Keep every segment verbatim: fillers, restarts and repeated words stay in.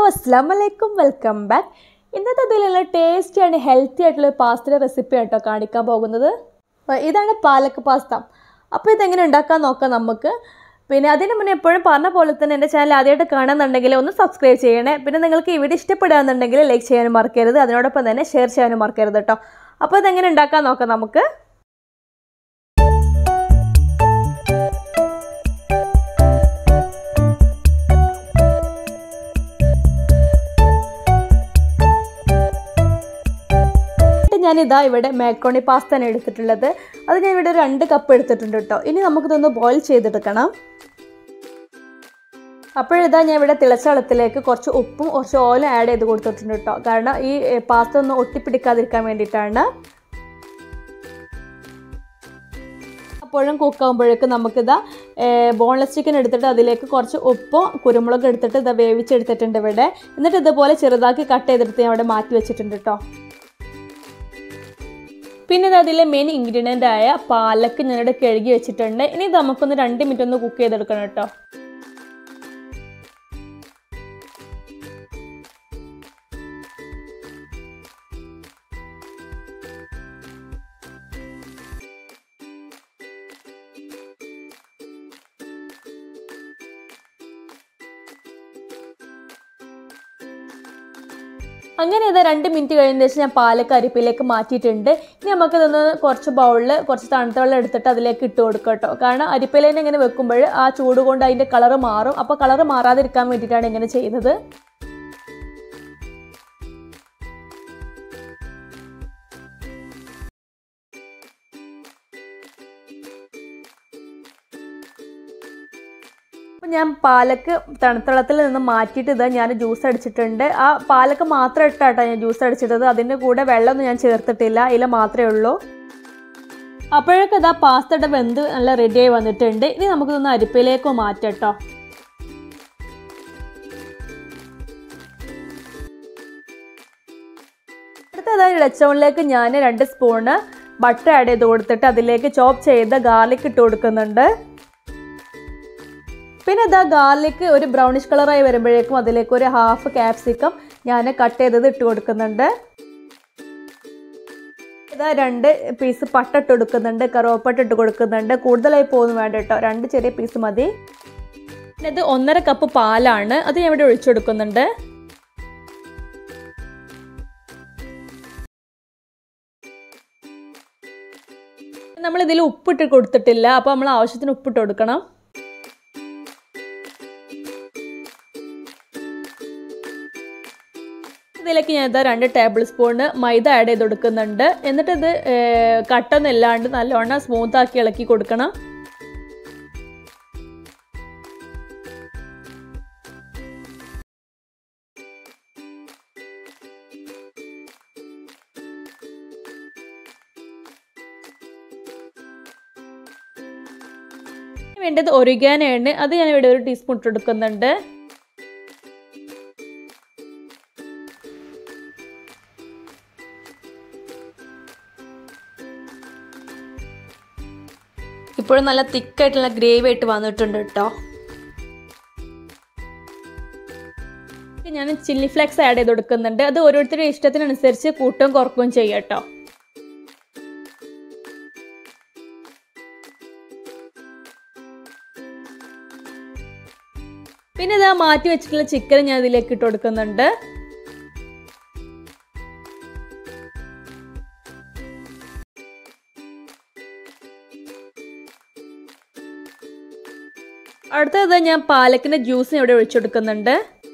Assalamualaikum, welcome back. ഇന്നത്തെ ഇതിലുള്ള tasty and healthy ആയിട്ടുള്ള പാസ്തയുടെ റെസിപ്പി ആയിട്ടോ കാണിക്കാൻ പോകുന്നത്. ഇതാണ് പാലക്ക് പാസ്ത. അപ്പോൾ ഇതെങ്ങനെ ഉണ്ടാക്കാൻ നോക്കാം നമുക്ക്. പിന്നെ അതിന് മുന്നേ എപ്പോഴും പറഞ്ഞ പോലെ തന്നെ എൻ്റെ ചാനൽ ആദ്യമായിട്ട് കാണുന്നുണ്ടെങ്കിൽ ഒന്ന് സബ്സ്ക്രൈബ് ചെയ്യണേ. പിന്നെ നിങ്ങൾക്ക് ഈ വീഡിയോ ഇഷ്ടപ്പെടുകയാണെന്നുണ്ടെങ്കിൽ ലൈക്ക് ചെയ്യാനും മറക്കരുത്. അതിനോടൊപ്പം തന്നെ ഷെയർ ചെയ്യാനും മറക്കരുത് കേട്ടോ. അപ്പോൾ ഇതെങ്ങനെ ഉണ്ടാക്കാൻ നോക്കാം നമുക്ക്. ഞാനിതാ ഇവിടെ മാക്രോണി പാസ്തയാണ് എടുത്തിട്ടുള്ളത്. അത് ഞാൻ ഇവിടെ രണ്ട് കപ്പ് എടുത്തിട്ടുണ്ട് കേട്ടോ. ഇനി നമുക്കിതൊന്ന് ബോയിൽ ചെയ്തെടുക്കണം. അപ്പോഴിതാ ഞാൻ ഇവിടെ തിളച്ച വെള്ളത്തിലേക്ക് കുറച്ച് ഉപ്പും കുറച്ച് ഓയിലും ആഡ് ചെയ്ത് കൊടുത്തിട്ടുണ്ട് കേട്ടോ. കാരണം ഈ പാസ്ത ഒന്ന് ഒട്ടിപ്പിടിക്കാതിരിക്കാൻ വേണ്ടിയിട്ടാണ്. അപ്പോഴും കുക്കാകുമ്പോഴേക്ക് നമുക്കിതാ ബോൺലെസ് ചിക്കൻ എടുത്തിട്ട് അതിലേക്ക് കുറച്ച് ഉപ്പും കുരുമുളകും എടുത്തിട്ട് ഇതാ വേവിച്ചെടുത്തിട്ടുണ്ട് ഇവിടെ. എന്നിട്ട് ഇതുപോലെ ചെറുതാക്കി കട്ട് ചെയ്തെടുത്ത് ഞാൻ അവിടെ മാറ്റി വെച്ചിട്ടുണ്ട് കേട്ടോ. പിന്നെ ഇത് അതിലെ മെയിൻ ഇൻഗ്രീഡിയൻ്റ് ആയ പാലക്ക് ഞാനിവിടെ കഴുകി വെച്ചിട്ടുണ്ട്. ഇനി ഇത് നമുക്കൊന്ന് രണ്ട് മിനിറ്റ് ഒന്ന് കുക്ക് ചെയ്തെടുക്കണം കേട്ടോ. അങ്ങനെ ഇതാ രണ്ട് മിനിറ്റ് കഴിഞ്ഞതിന് ശേഷം ഞാൻ പാലക്ക് അരിപ്പിലേക്ക് മാറ്റിയിട്ടുണ്ട്. ഇനി നമുക്കിതൊന്ന് കുറച്ച് ബൗളിൽ കുറച്ച് തണുത്ത വെള്ളം എടുത്തിട്ട് അതിലേക്ക് ഇട്ട് കൊടുക്കുക കേട്ടോ. കാരണം അരിപ്പിലേനെ ഇങ്ങനെ വെക്കുമ്പോൾ ആ ചൂട് കൊണ്ട് അതിൻ്റെ കളറ് മാറും. അപ്പോൾ കളറ് മാറാതിരിക്കാൻ വേണ്ടിയിട്ടാണ് ഇങ്ങനെ ചെയ്യുന്നത്. ഞാൻ പാലക്ക് തണുത്ത വെള്ളത്തിൽ നിന്ന് മാറ്റിയിട്ട് ഇതാ ഞാൻ ജ്യൂസ് അടിച്ചിട്ടുണ്ട്. ആ പാലക്ക് മാത്രം ഇട്ടാട്ടോ ഞാൻ ജ്യൂസ് അടിച്ചിട്ടത്. അതിൻ്റെ കൂടെ വെള്ളമൊന്നും ഞാൻ ചേർത്തിട്ടില്ല, ഇതിൽ മാത്രമേ ഉള്ളൂ. അപ്പോഴൊക്കെ ഇതാ പാസ്തയുടെ വെന്ത് നല്ല റെഡിയായി വന്നിട്ടുണ്ട്. ഇനി നമുക്കിതൊന്ന് അരിപ്പയിലേക്ക് മാറ്റാം കേട്ടോ. അടുത്തതായി ഇളച്ചവണിലേക്ക് ഞാൻ രണ്ട് സ്പൂണ് ബട്ടർ ആഡ് ചെയ്ത് കൊടുത്തിട്ട് അതിലേക്ക് ചോപ്പ് ചെയ്ത ഗാർലിക് ഇട്ട് കൊടുക്കുന്നുണ്ട്. പിന്നെ ഇതാ ഗാർലിക്ക് ഒരു ബ്രൗണിഷ് കളറായി വരുമ്പോഴേക്കും അതിലേക്ക് ഒരു ഹാഫ് ക്യാപ്സിക്കം ഞാൻ കട്ട് ചെയ്തത് ഇട്ട് കൊടുക്കുന്നുണ്ട്. ഇതാ രണ്ട് പീസ് പട്ട ഇട്ട് കൊടുക്കുന്നുണ്ട്, കറുവപ്പട്ട ഇട്ട് കൊടുക്കുന്നുണ്ട്. കൂടുതലായി പോകുന്നു വേണ്ട കേട്ടോ, രണ്ട് ചെറിയ പീസ് മതി. പിന്നെ ഇത് ഒന്നര കപ്പ് പാലാണ്, അത് ഞാൻ ഇവിടെ ഒഴിച്ചു കൊടുക്കുന്നുണ്ട്. നമ്മളിതിൽ ഉപ്പിട്ട് കൊടുത്തിട്ടില്ല, അപ്പോൾ നമ്മൾ ആവശ്യത്തിന് ഉപ്പിട്ട് കൊടുക്കണം. ഇതിലേക്ക് ഞാൻ ഇതാ രണ്ട് ടേബിൾ സ്പൂണ് മൈദ ആഡ് ചെയ്ത് കൊടുക്കുന്നുണ്ട്. എന്നിട്ട് ഇത് കട്ടൊന്നും ഇല്ലാണ്ട് നല്ലോണം സ്മൂത്ത് ആക്കി ഇളക്കി കൊടുക്കണം. വേണ്ടത് ഒറിഗാനോയാണ്, അത് ഞാൻ ഇവിടെ ഒരു ടീസ്പൂൺ ഇട്ട് കൊടുക്കുന്നുണ്ട്. ഇപ്പോഴും നല്ല തിക്കായിട്ടുള്ള ഗ്രേവി ആയിട്ട് വന്നിട്ടുണ്ട് കേട്ടോ. ഞാൻ ചില്ലി ഫ്ലേക്സ് ആഡ് ചെയ്ത് കൊടുക്കുന്നുണ്ട്. അത് ഓരോരുത്തരുടെ ഇഷ്ടത്തിനനുസരിച്ച് കൂട്ടുകയും കുറക്കുകയും ചെയ്യാം കേട്ടോ. പിന്നെ ഇതാ മാറ്റി വെച്ചിട്ടുള്ള ചിക്കൻ ഞാൻ ഇതിലേക്ക് ഇട്ട് കൊടുക്കുന്നുണ്ട്. അടുത്തത് ഞാൻ പാലക്കിൻ്റെ ജ്യൂസിന് ഇവിടെ ഒഴിച്ചു കൊടുക്കുന്നുണ്ട്.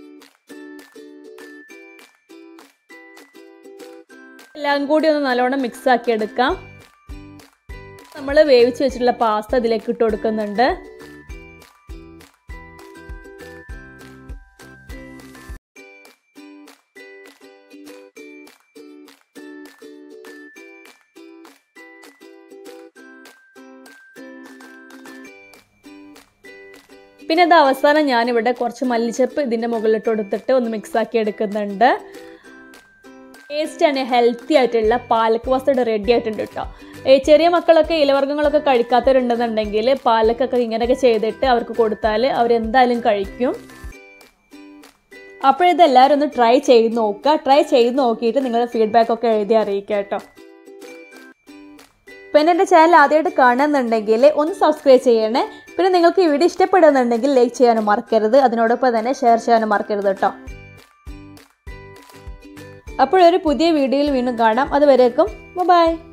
എല്ലാം കൂടി ഒന്ന് നല്ലോണം മിക്സ് ആക്കി എടുക്കാം. നമ്മൾ വേവിച്ച് വെച്ചിട്ടുള്ള പാസ്ത ഇതിലേക്ക് ഇട്ട് കൊടുക്കുന്നുണ്ട്. പിന്നെ അത് അവസാനം ഞാനിവിടെ കുറച്ച് മല്ലിച്ചപ്പ് ഇതിൻ്റെ മുകളിലിട്ട് കൊടുത്തിട്ട് ഒന്ന് മിക്സ് ആക്കി എടുക്കുന്നുണ്ട്. ടേസ്റ്റ് ആൻഡ് ഹെൽത്തി ആയിട്ടുള്ള പാലക്ക് പാസ്ത റെഡി ആയിട്ടുണ്ട് കേട്ടോ. ചെറിയ മക്കളൊക്കെ ഇലവർഗ്ഗങ്ങളൊക്കെ കഴിക്കാത്തവരുണ്ടെന്നുണ്ടെങ്കിൽ പാലക്കൊക്കെ ഇങ്ങനെയൊക്കെ ചെയ്തിട്ട് അവർക്ക് കൊടുത്താൽ അവരെന്തായാലും കഴിക്കും. അപ്പോൾ ഇതെല്ലാവരും ഒന്ന് ട്രൈ ചെയ്ത് നോക്കുക. ട്രൈ ചെയ്ത് നോക്കിയിട്ട് നിങ്ങളുടെ ഫീഡ്ബാക്കൊക്കെ എഴുതി അറിയിക്കുക കേട്ടോ. പിന്നെ എൻ്റെ ചാനൽ ആദ്യമായിട്ട് കാണുന്നുണ്ടെങ്കിൽ ഒന്ന് സബ്സ്ക്രൈബ് ചെയ്യണേ. പിന്നെ നിങ്ങൾക്ക് ഈ വീഡിയോ ഇഷ്ടപ്പെടുന്നുണ്ടെങ്കിൽ ലൈക്ക് ചെയ്യാനും മറക്കരുത്. അതിനോടൊപ്പം തന്നെ ഷെയർ ചെയ്യാനും മറക്കരുത് കേട്ടോ. അപ്പോഴൊരു പുതിയ വീഡിയോയിൽ വീണ്ടും കാണാം. അതുവരേക്കും ബൈ.